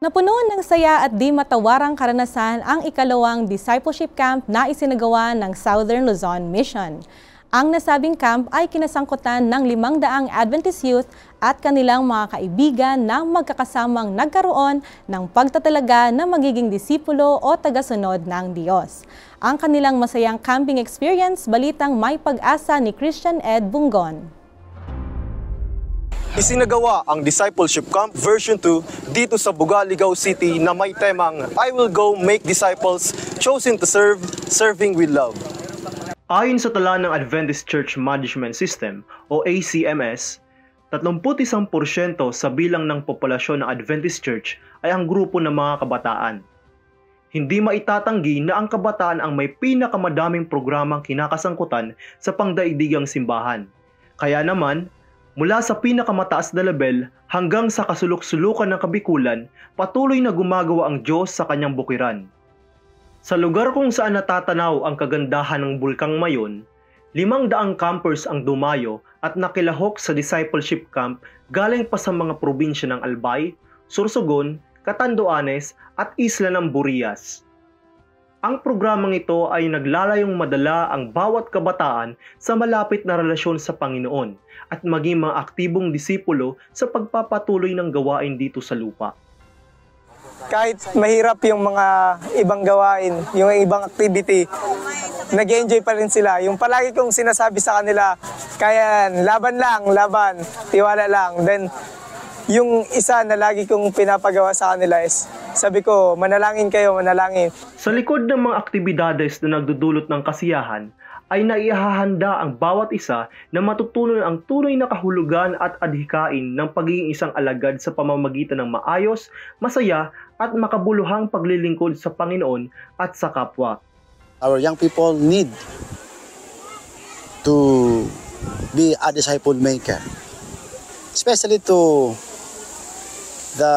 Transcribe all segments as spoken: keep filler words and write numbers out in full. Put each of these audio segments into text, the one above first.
Napuno ng saya at di matawarang karanasan ang ikalawang discipleship camp na isinagawa ng Southern Luzon Mission. Ang nasabing camp ay kinasangkutan ng limang daang Adventist youth at kanilang mga kaibigan na magkakasamang nagkaroon ng pagtatalaga na magiging disipulo o tagasunod ng Diyos. Ang kanilang masayang camping experience, balitang may pag-asa ni Christian Ed Bungon. Isinagawa ang Discipleship Camp version two dito sa Bugaligaw City na may temang I will go make disciples, chosen to serve, serving with love. Ayon sa tala ng Adventist Church Management System o A C M S, tatlumpu't isang porsyento sa bilang ng populasyon ng Adventist Church ay ang grupo ng mga kabataan. Hindi maitatanggi na ang kabataan ang may pinakamadaming programang kinakasangkutan sa pangdaigdigang simbahan. Kaya naman, mula sa pinakamataas na level hanggang sa kasulok-sulukan ng kabikulan, patuloy na gumagawa ang Diyos sa kanyang bukiran. Sa lugar kung saan natatanaw ang kagandahan ng Bulkang Mayon, limang daang campers ang dumayo at nakilahok sa discipleship camp galing pa sa mga probinsya ng Albay, Sorsogon, Catanduanes at Isla ng Burias. Ang programang ito ay naglalayong madala ang bawat kabataan sa malapit na relasyon sa Panginoon at maging mga aktibong disipulo sa pagpapatuloy ng gawain dito sa lupa. Kahit mahirap yung mga ibang gawain, yung ibang activity, nag-enjoy pa rin sila. Yung palagi kong sinasabi sa kanila, kaya yan, laban lang, laban, tiwala lang. Then, yung isa na lagi kong pinapagawa sa kanila is, sabi ko, manalangin kayo, manalangin. Sa likod ng mga aktibidades na nagdudulot ng kasiyahan, ay naihahanda ang bawat isa na matutunan ang tunay na kahulugan at adhikain ng pagiging isang alagad sa pamamagitan ng maayos, masaya at makabuluhang paglilingkod sa Panginoon at sa kapwa. Our young people need to be a disciple maker, especially to the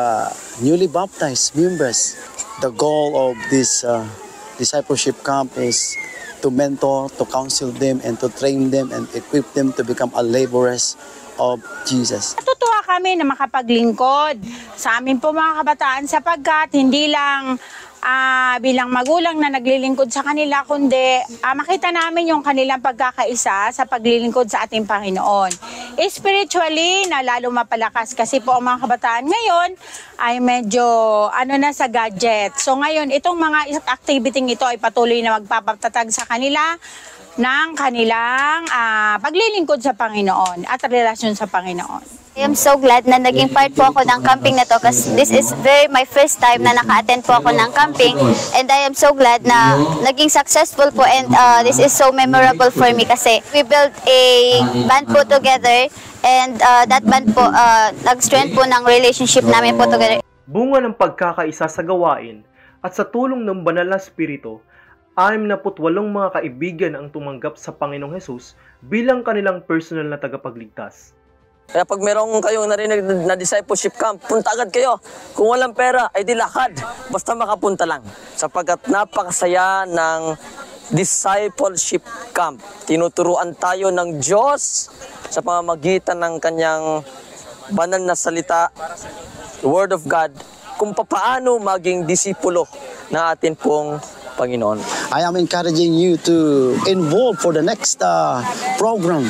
newly baptized members. The goal of this uh, discipleship camp is to mentor, to counsel them, and to train them and equip them to become a laborers of Jesus. Natutuwa kami na makapaglingkod sa amin po mga kabataan sapagkat hindi lang uh, bilang magulang na naglilingkod sa kanila, kundi uh, makita namin yung kanilang pagkakaisa sa paglilingkod sa ating Panginoon. Spiritually, na lalo mapalakas kasi po ang mga kabataan ngayon ay medyo ano na sa gadget. So ngayon, itong mga activity ito ay patuloy na magpapatatag sa kanila ng kanilang uh, paglilingkod sa Panginoon at relasyon sa Panginoon. I am so glad na naging part po ako ng camping na to kasi this is very my first time na naka-attend po ako ng camping, and I am so glad na naging successful po, and uh, this is so memorable for me kasi we built a band po together, and uh, that band po uh, nag-strength po ng relationship namin po together. Bunga ng pagkakaisa sa gawain at sa tulong ng banal na spirito, anim na putwalong mga kaibigan ang tumanggap sa Panginoong Hesus bilang kanilang personal na tagapagligtas. Kaya pag merong kayong narinig na discipleship camp, punta agad kayo. Kung walang pera, ay di lakad. Basta makapunta lang. Sapagkat napakasaya ng discipleship camp. Tinuturuan tayo ng Diyos sa pamamagitan ng kanyang banal na salita, the Word of God, kung papaano maging disipulo na atin pong Panginoon. I am encouraging you to involve for the next uh, program.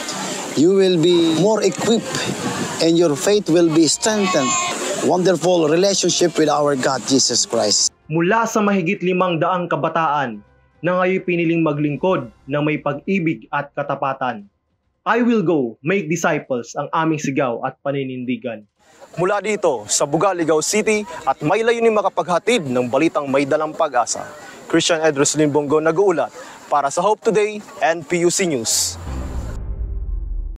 You will be more equipped and your faith will be strengthened. Wonderful relationship with our God, Jesus Christ. Mula sa mahigit limang daang kabataan na ngayon piniling maglingkod ng may pag-ibig at katapatan, I will go make disciples ang aming sigaw at paninindigan. Mula dito sa Bugaligaw City at may layunin makapaghatid ng balitang may dalang pag-asa. Christian Ed Bungon nag-uulat para sa Hope Today and P U C News.